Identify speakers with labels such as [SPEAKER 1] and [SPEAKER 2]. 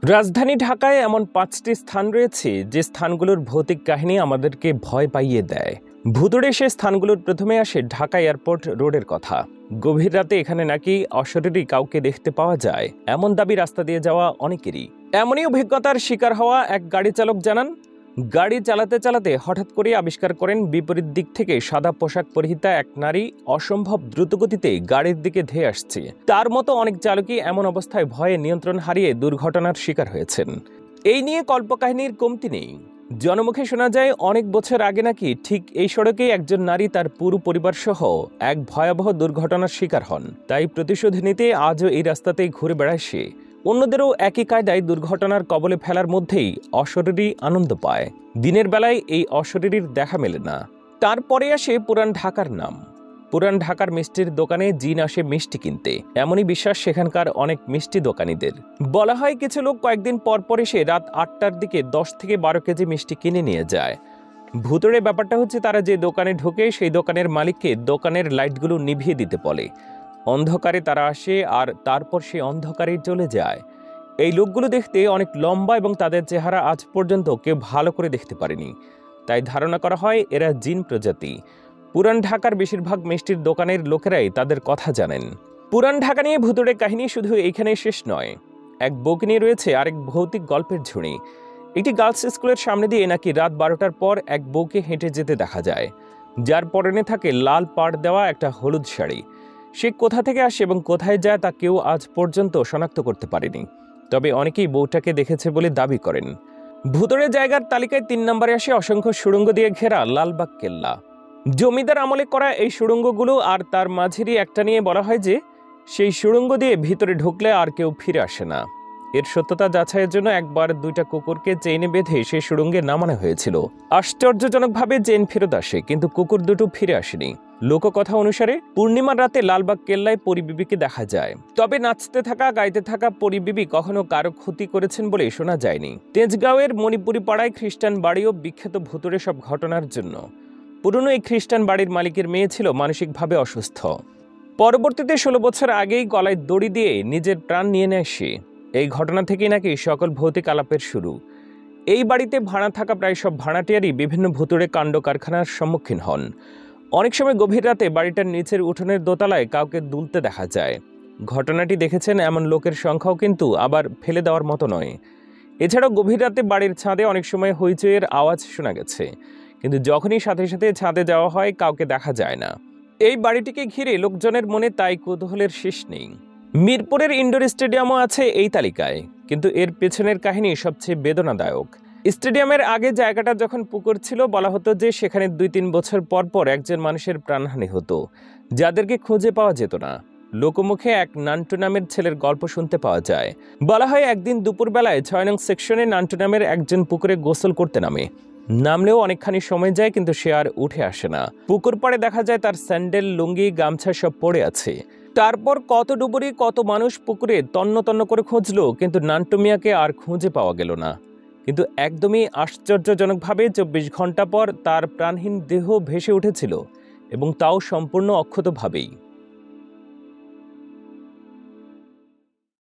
[SPEAKER 1] রাজধানী ঢাকায় এমন ৫টি স্থান রয়েছে যে স্থানগুলোর ভৌতিক কাহিনী আমাদেরকে ভয় পাইয়ে দেয়। ভুতুড়ে সে স্থানগুলোর প্রথমে আসে ঢাকা এয়ারপোর্ট রোডের কথা। গভীর রাতে এখানে নাকি অশরীরী কাউকে দেখতে পাওয়া যায় এমন দাবি রাস্তা দিয়ে যাওয়া অনেকেরই। এমনই অভিজ্ঞতার শিকার হওয়া এক গাড়ি চালক জানান, গাড়ি চালাতে চালাতে হঠাৎ করে আবিষ্কার করেন বিপরীত দিক থেকে সাদা পোশাক পরিহিতা এক নারী অসম্ভব দ্রুতগতিতে গাড়ির দিকে ধেয়ে আসছে। তার মতো অনেক চালকই এমন অবস্থায় ভয়ে নিয়ন্ত্রণ হারিয়ে দুর্ঘটনার শিকার হয়েছেন। এই নিয়ে কল্পকাহিনীর কমতি নেই। জনমুখে শোনা যায় অনেক বছর আগে নাকি ঠিক এই সড়কেই একজন নারী তার পুরো পরিবার সহ এক ভয়াবহ দুর্ঘটনার শিকার হন। তাই প্রতিশোধ নিতে আজও এই রাস্তাতেই ঘুরে বেড়ায় সে। অন্যদেরও একই কায়দায় দুর্ঘটনার কবলে ফেলার মধ্যেই অশরীরী আনন্দ পায়। দিনের বেলায় এই অশরীরীর দেখা মেলে না। তারপরে আসে পুরান ঢাকার নাম। পুরান ঢাকার মিষ্টির দোকানে জিন আসে মিষ্টি কিনতে, এমনই বিশ্বাস সেখানকার অনেক মিষ্টি দোকানীদের। বলা হয় কিছু লোক কয়েকদিন পর এসে রাত ৮টার দিকে ১০ থেকে ১২ কেজি মিষ্টি কিনে নিয়ে যায়। ভুতুড়ে ব্যাপারটা হচ্ছে, তারা যে দোকানে ঢোকে সেই দোকানের মালিককে দোকানের লাইটগুলো নিভিয়ে দিতে বলে। অন্ধকারে তারা আসে আর তারপর সে অন্ধকারেই চলে যায়। এই লোকগুলো দেখতে অনেক লম্বা এবং তাদের চেহারা আজ পর্যন্ত কেউ ভালো করে দেখতে পারেনি। তাই ধারণা করা হয় এরা জিন প্রজাতি। পুরান ঢাকার বেশিরভাগ মিষ্টির দোকানের লোকেরাই তাদের কথা জানেন। পুরান ঢাকা নিয়ে ভুতুড়ে কাহিনী শুধু এইখানেই শেষ নয়। এক বউকে নিয়ে রয়েছে আরেক ভৌতিক গল্পের ঝুড়ি। একটি গার্লস স্কুলের সামনে দিয়ে নাকি রাত ১২টার পর এক বউকে হেঁটে যেতে দেখা যায়, যার পরনে থাকে লাল পাড় দেওয়া একটা হলুদ শাড়ি। সে কোথা থেকে আসে এবং কোথায় যায় তা কেউ আজ পর্যন্ত শনাক্ত করতে পারেনি। তবে অনেকেই বউটাকে দেখেছে বলে দাবি করেন। ভুতুড়ে জায়গার তালিকায় ৩ নম্বরে আসে অসংখ্য সুড়ঙ্গ দিয়ে ঘেরা লালবাগ কেল্লা। জমিদার আমলে করা এই সুড়ঙ্গগুলো আর তার মাঝেরই একটা নিয়ে বলা হয় যে সেই সুড়ঙ্গ দিয়ে ভিতরে ঢুকলে আর কেউ ফিরে আসে না। এর সত্যতা যাচাইয়ের জন্য একবার ২টা কুকুরকে চেইনে বেঁধে সেই সুড়ঙ্গে নামানো হয়েছিল। আশ্চর্যজনকভাবে চেইন ফেরত আসে, কিন্তু কুকুর দুটো ফিরে আসেনি। লোককথা অনুসারে পূর্ণিমার রাতে লালবাগ কেল্লায় পরিবিবিকে দেখা যায়। তবে নাচতে থাকা গাইতে থাকা পরিবিবি কখনো কারো ক্ষতি করেছেন বলে শোনা যায়নি। তেজগাঁওয়ের মণিপুরি পাড়ায় খ্রিস্টান বাড়িও বিখ্যাত ভুতুড়ে সব ঘটনার জন্য। পুরনো এই খ্রিস্টান বাড়ির মালিকের মেয়ে ছিল মানসিকভাবে অসুস্থ। পরবর্তীতে ১৬ বছর আগেই গলায় দড়ি দিয়ে নিজের প্রাণ নিয়ে নেয় সে। এই ঘটনা থেকেই নাকি সকল ভৌতিক আলাপের শুরু। এই বাড়িতে ভাড়া থাকা প্রায় সব ভাড়াটিয়ারই বিভিন্ন ভুতুড়ে কাণ্ড কারখানার সম্মুখীন হন। অনেক সময় গভীর রাতে বাড়িটার নিচের উঠোনের দোতলায় কাউকে দুলতে দেখা যায়। ঘটনাটি দেখেছেন এমন লোকের সংখ্যাও কিন্তু আবার ফেলে দেওয়ার মতো নয়। এছাড়াও গভীর রাতে বাড়ির ছাদে অনেক সময় হইচইয়ের আওয়াজ শোনা গেছে, কিন্তু যখনই সাথে সাথে ছাদে যাওয়া হয় কাউকে দেখা যায় না। এই বাড়িটিকে ঘিরে লোকজনের মনে তাই কৌতূহলের শেষ নেই। মিরপুরের ইনডোর স্টেডিয়ামও আছে এই তালিকায়, কিন্তু এর পেছনের কাহিনী সবচেয়ে বেদনাদায়ক। স্টেডিয়ামের আগে জায়গাটা যখন পুকুর ছিল, বলা হতো যে সেখানে ২-৩ বছর পর একজন মানুষের প্রাণহানি হতো, যাদেরকে খুঁজে পাওয়া যেত না। লোকমুখে এক নান্টু নামের ছেলের গল্প শুনতে পাওয়া যায়। বলা হয় একদিন দুপুরবেলায় ৬ নং সেকশনে নান্টু নামের একজন পুকুরে গোসল করতে নামে। নামলেও অনেকখানি সময় যায়, কিন্তু সে আর উঠে আসে না। পুকুর পাড়ে দেখা যায় তার স্যান্ডেল, লুঙ্গি, গামছা সব পড়ে আছে। তারপর কত ডুবুরি, কত মানুষ পুকুরে তন্ন তন্ন করে খুঁজলো, কিন্তু নান্টু মিয়াকে আর খুঁজে পাওয়া গেল না। কিন্তু একদমই আশ্চর্যজনকভাবে ২৪ ঘন্টা পর তার প্রাণহীন দেহ ভেসে উঠেছিল, এবং তাও সম্পূর্ণ অক্ষতভাবেই।